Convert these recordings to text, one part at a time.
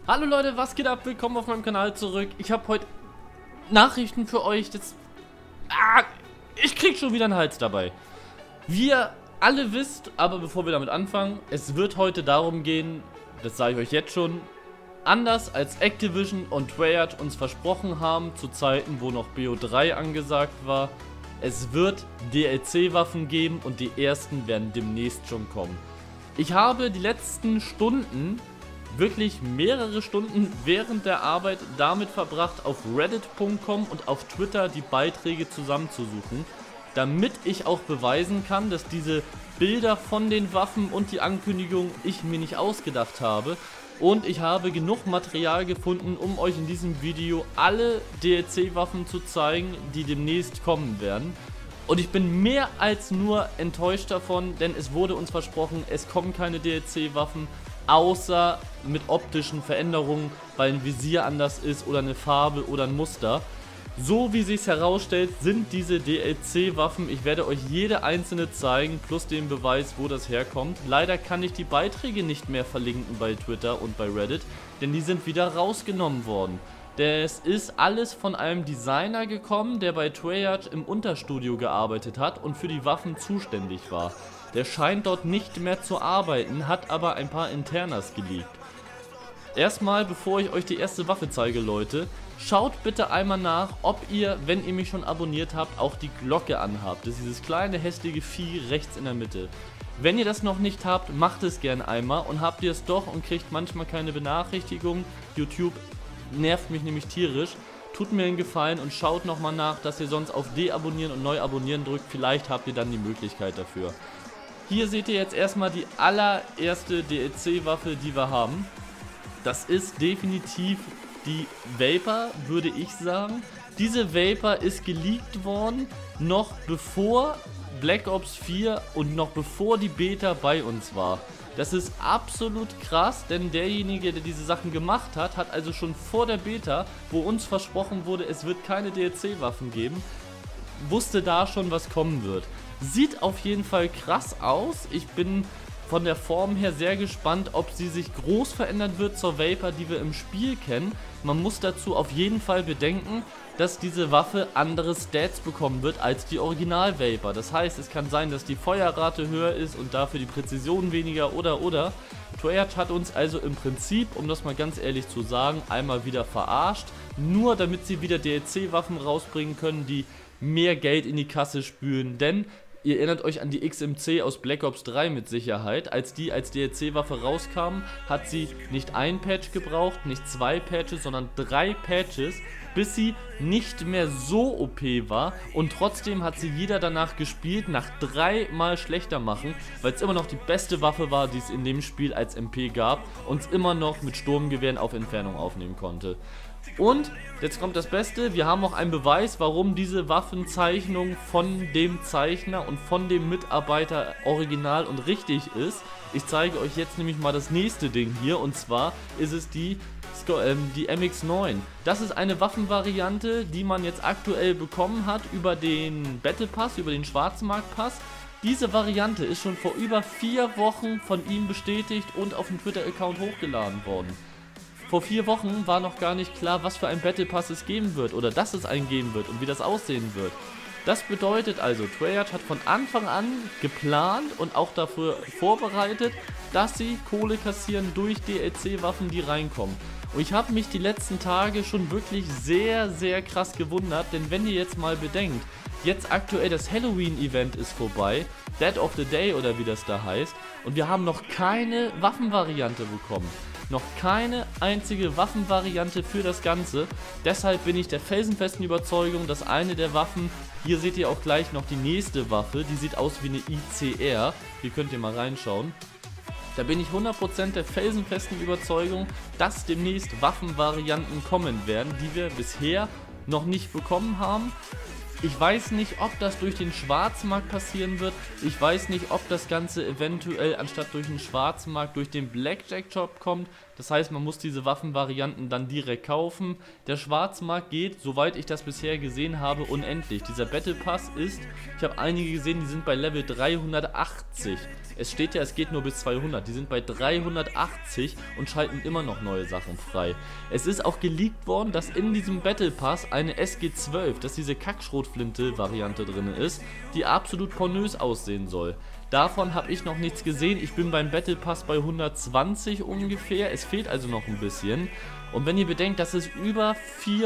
Hallo Leute, was geht ab? Willkommen auf meinem Kanal zurück. Ich habe heute Nachrichten für euch. Ich krieg schon wieder einen Hals dabei. Wie ihr alle wisst, aber bevor wir damit anfangen, es wird heute darum gehen, das sage ich euch jetzt schon, anders als Activision und Treyarch uns versprochen haben, zu Zeiten, wo noch BO3 angesagt war, es wird DLC-Waffen geben und die ersten werden demnächst schon kommen. Ich habe die letzten Stunden, wirklich mehrere Stunden während der Arbeit damit verbracht, auf reddit.com und auf Twitter die Beiträge zusammenzusuchen, damit ich auch beweisen kann, dass diese Bilder von den Waffen und die Ankündigung ich mir nicht ausgedacht habe. Und ich habe genug Material gefunden, um euch in diesem Video alle DLC-Waffen zu zeigen, die demnächst kommen werden. Und ich bin mehr als nur enttäuscht davon, denn es wurde uns versprochen, es kommen keine DLC-Waffen, außer mit optischen Veränderungen, weil ein Visier anders ist oder eine Farbe oder ein Muster. So wie sich herausstellt, sind diese DLC-Waffen, ich werde euch jede einzelne zeigen, plus den Beweis, wo das herkommt. Leider kann ich die Beiträge nicht mehr verlinken bei Twitter und bei Reddit, denn die sind wieder rausgenommen worden. Das ist alles von einem Designer gekommen, der bei Treyarch im Unterstudio gearbeitet hat und für die Waffen zuständig war. Der scheint dort nicht mehr zu arbeiten, hat aber ein paar Internas geleakt. Erstmal, bevor ich euch die erste Waffe zeige, Leute, schaut bitte einmal nach, ob ihr, wenn ihr mich schon abonniert habt, auch die Glocke anhabt. Das ist dieses kleine hässliche Vieh rechts in der Mitte. Wenn ihr das noch nicht habt, macht es gerne einmal, und habt ihr es doch und kriegt manchmal keine Benachrichtigung, YouTube nervt mich nämlich tierisch. Tut mir einen Gefallen und schaut nochmal nach, dass ihr sonst auf Deabonnieren und Neu-Abonnieren drückt. Vielleicht habt ihr dann die Möglichkeit dafür. Hier seht ihr jetzt erstmal die allererste DLC-Waffe, die wir haben. Das ist definitiv die Vapor, würde ich sagen. Diese Vapor ist geleakt worden, noch bevor Black Ops 4 und noch bevor die Beta bei uns war. Das ist absolut krass, denn derjenige, der diese Sachen gemacht hat, hat also schon vor der Beta, wo uns versprochen wurde, es wird keine DLC-Waffen geben, wusste da schon, was kommen wird. Sieht auf jeden Fall krass aus. Ich bin von der Form her sehr gespannt, ob sie sich groß verändern wird zur Vapor, die wir im Spiel kennen. Man muss dazu auf jeden Fall bedenken, dass diese Waffe andere Stats bekommen wird als die Original Vapor. Das heißt, es kann sein, dass die Feuerrate höher ist und dafür die Präzision weniger oder. Treyarch hat uns also im Prinzip, um das mal ganz ehrlich zu sagen, einmal wieder verarscht, nur damit sie wieder DLC-Waffen rausbringen können, die mehr Geld in die Kasse spülen, denn ihr erinnert euch an die XMC aus Black Ops 3 mit Sicherheit. Als die als DLC-Waffe rauskam, hat sie nicht ein Patch gebraucht, nicht 2 Patches, sondern 3 Patches, bis sie nicht mehr so OP war, und trotzdem hat sie jeder danach gespielt, nach 3 Mal schlechter machen, weil es immer noch die beste Waffe war, die es in dem Spiel als MP gab und es immer noch mit Sturmgewehren auf Entfernung aufnehmen konnte. Und jetzt kommt das Beste, wir haben auch einen Beweis, warum diese Waffenzeichnung von dem Zeichner und von dem Mitarbeiter original und richtig ist. Ich zeige euch jetzt nämlich mal das nächste Ding hier, und zwar ist es die MX9. Das ist eine Waffenvariante, die man jetzt aktuell bekommen hat über den Battle Pass, über den Schwarzmarktpass. Diese Variante ist schon vor über 4 Wochen von ihm bestätigt und auf dem Twitter-Account hochgeladen worden. Vor 4 Wochen war noch gar nicht klar, was für ein Battle Pass es geben wird oder dass es einen geben wird und wie das aussehen wird. Das bedeutet also, Treyarch hat von Anfang an geplant und auch dafür vorbereitet, dass sie Kohle kassieren durch DLC-Waffen, die reinkommen. Und ich habe mich die letzten Tage schon wirklich sehr, sehr krass gewundert, denn wenn ihr jetzt mal bedenkt, jetzt aktuell das Halloween-Event ist vorbei, Dead of the Day oder wie das da heißt, und wir haben noch keine Waffenvariante bekommen. Noch keine einzige Waffenvariante für das Ganze. Deshalb bin ich der felsenfesten Überzeugung, dass eine der Waffen, hier seht ihr auch gleich noch die nächste Waffe, die sieht aus wie eine ICR, hier könnt ihr mal reinschauen. Da bin ich 100% der felsenfesten Überzeugung, dass demnächst Waffenvarianten kommen werden, die wir bisher noch nicht bekommen haben. Ich weiß nicht, ob das durch den Schwarzmarkt passieren wird. Ich weiß nicht, ob das Ganze eventuell anstatt durch den Schwarzmarkt durch den Blackjack Shop kommt. Das heißt, man muss diese Waffenvarianten dann direkt kaufen. Der Schwarzmarkt geht, soweit ich das bisher gesehen habe, unendlich. Dieser Battle Pass ist, ich habe einige gesehen, die sind bei Level 380. Es steht ja, es geht nur bis 200. Die sind bei 380 und schalten immer noch neue Sachen frei. Es ist auch geleakt worden, dass in diesem Battle Pass eine SG-12, dass diese Kackschrotflinte-Variante drin ist, die absolut pornös aussehen soll. Davon habe ich noch nichts gesehen. Ich bin beim Battle Pass bei 120 ungefähr. Es fehlt also noch ein bisschen. Und wenn ihr bedenkt, dass es über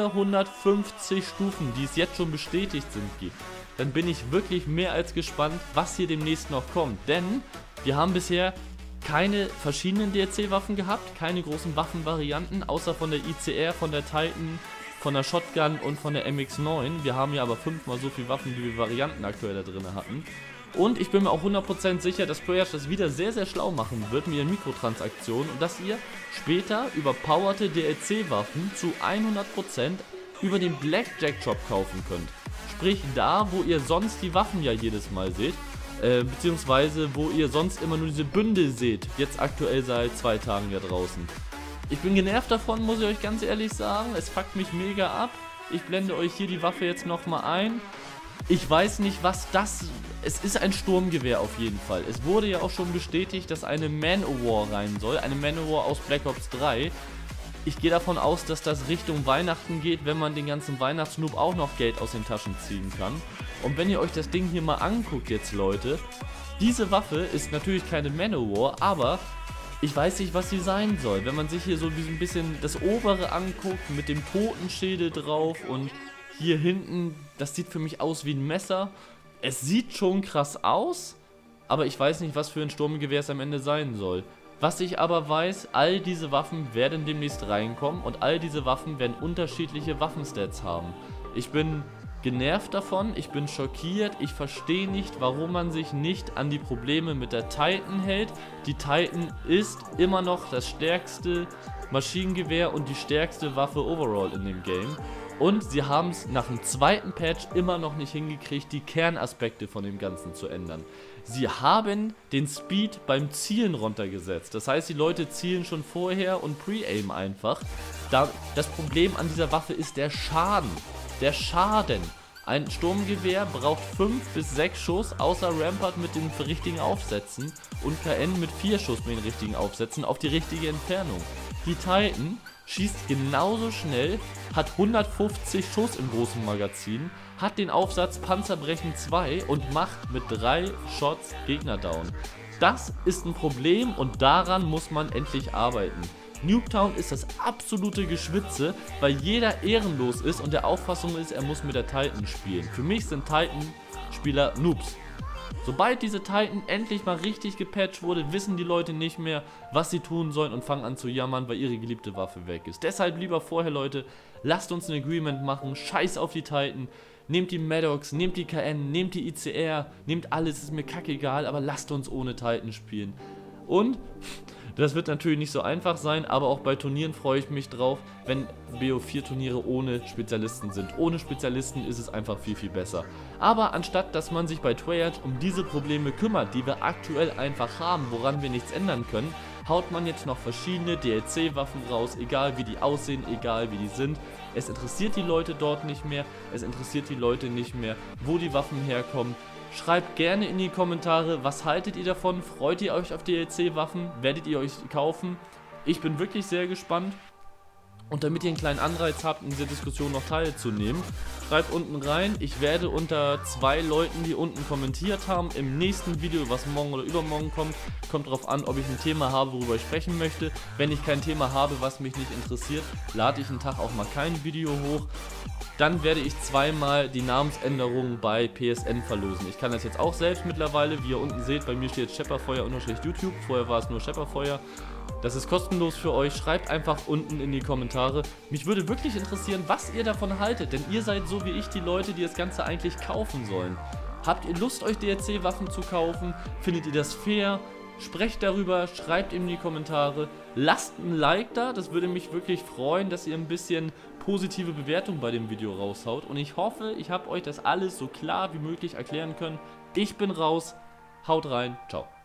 450 Stufen, die es jetzt schon bestätigt sind, gibt, dann bin ich wirklich mehr als gespannt, was hier demnächst noch kommt. Denn wir haben bisher keine verschiedenen DLC-Waffen gehabt, keine großen Waffenvarianten, außer von der ICR, von der Titan, von der Shotgun und von der MX-9. Wir haben ja aber 5-mal so viele Waffen, wie wir Varianten aktuell da drin hatten. Und ich bin mir auch 100% sicher, dass Treyarch das wieder sehr, sehr schlau machen wird mit ihren Mikrotransaktionen und dass ihr später überpowerte DLC-Waffen zu 100% über den Blackjack-Shop kaufen könnt. Sprich, da, wo ihr sonst die Waffen ja jedes Mal seht, beziehungsweise wo ihr sonst immer nur diese Bündel seht, jetzt aktuell seit 2 Tagen ja draußen. Ich bin genervt davon, muss ich euch ganz ehrlich sagen, es fuckt mich mega ab. Ich blende euch hier die Waffe jetzt nochmal ein. Ich weiß nicht, was das... Es ist ein Sturmgewehr auf jeden Fall. Es wurde ja auch schon bestätigt, dass eine Man-O-War rein soll, eine Man-O-War aus Black Ops 3. Ich gehe davon aus, dass das Richtung Weihnachten geht, wenn man den ganzen Weihnachtsnoob auch noch Geld aus den Taschen ziehen kann. Und wenn ihr euch das Ding hier mal anguckt jetzt, Leute, diese Waffe ist natürlich keine Man-O-War, aber ich weiß nicht, was sie sein soll. Wenn man sich hier so ein bisschen das obere anguckt, mit dem Totenschädel drauf und hier hinten, das sieht für mich aus wie ein Messer. Es sieht schon krass aus, aber ich weiß nicht, was für ein Sturmgewehr es am Ende sein soll. Was ich aber weiß, all diese Waffen werden demnächst reinkommen und all diese Waffen werden unterschiedliche Waffenstats haben. Ich bin genervt davon, ich bin schockiert, ich verstehe nicht, warum man sich nicht an die Probleme mit der Titan hält. Die Titan ist immer noch das stärkste Maschinengewehr und die stärkste Waffe overall in dem Game. Und sie haben es nach dem zweiten Patch immer noch nicht hingekriegt, die Kernaspekte von dem Ganzen zu ändern. Sie haben den Speed beim Zielen runtergesetzt. Das heißt, die Leute zielen schon vorher und Pre-Aim einfach. Das Problem an dieser Waffe ist der Schaden. Der Schaden. Ein Sturmgewehr braucht 5 bis 6 Schuss, außer Rampart mit den richtigen Aufsätzen und KN mit 4 Schuss mit den richtigen Aufsätzen auf die richtige Entfernung. Die Titan schießt genauso schnell, hat 150 Schuss im großen Magazin, hat den Aufsatz Panzerbrechen 2 und macht mit 3 Shots Gegner down. Das ist ein Problem und daran muss man endlich arbeiten. Nuketown ist das absolute Geschwitze, weil jeder ehrenlos ist und der Auffassung ist, er muss mit der Titan spielen. Für mich sind Titan-Spieler Noobs. Sobald diese Titan endlich mal richtig gepatcht wurde, wissen die Leute nicht mehr, was sie tun sollen und fangen an zu jammern, weil ihre geliebte Waffe weg ist. Deshalb lieber vorher, Leute, lasst uns ein Agreement machen, scheiß auf die Titan, nehmt die Maddox, nehmt die KN, nehmt die ICR, nehmt alles, ist mir kackegal, aber lasst uns ohne Titan spielen. Und das wird natürlich nicht so einfach sein, aber auch bei Turnieren freue ich mich drauf, wenn BO4-Turniere ohne Spezialisten sind. Ohne Spezialisten ist es einfach viel, viel besser. Aber anstatt, dass man sich bei Treyarch um diese Probleme kümmert, die wir aktuell einfach haben, woran wir nichts ändern können, haut man jetzt noch verschiedene DLC-Waffen raus, egal wie die aussehen, egal wie die sind. Es interessiert die Leute dort nicht mehr, es interessiert die Leute nicht mehr, wo die Waffen herkommen. Schreibt gerne in die Kommentare, was haltet ihr davon? Freut ihr euch auf DLC-Waffen? Werdet ihr euch kaufen? Ich bin wirklich sehr gespannt. Und damit ihr einen kleinen Anreiz habt, in dieser Diskussion noch teilzunehmen, schreibt unten rein. Ich werde unter 2 Leuten, die unten kommentiert haben, im nächsten Video, was morgen oder übermorgen kommt, kommt darauf an, ob ich ein Thema habe, worüber ich sprechen möchte. Wenn ich kein Thema habe, was mich nicht interessiert, lade ich einen Tag auch mal kein Video hoch. Dann werde ich 2-mal die Namensänderung bei PSN verlosen. Ich kann das jetzt auch selbst mittlerweile, wie ihr unten seht, bei mir steht Shepperfeuer_YouTube, vorher war es nur Shepperfeuer. Das ist kostenlos für euch, schreibt einfach unten in die Kommentare. Mich würde wirklich interessieren, was ihr davon haltet, denn ihr seid so wie ich die Leute, die das Ganze eigentlich kaufen sollen. Habt ihr Lust, euch DLC-Waffen zu kaufen? Findet ihr das fair? Sprecht darüber, schreibt in die Kommentare, lasst ein Like da, das würde mich wirklich freuen, dass ihr ein bisschen positive Bewertung bei dem Video raushaut. Und ich hoffe, ich habe euch das alles so klar wie möglich erklären können. Ich bin raus, haut rein, ciao.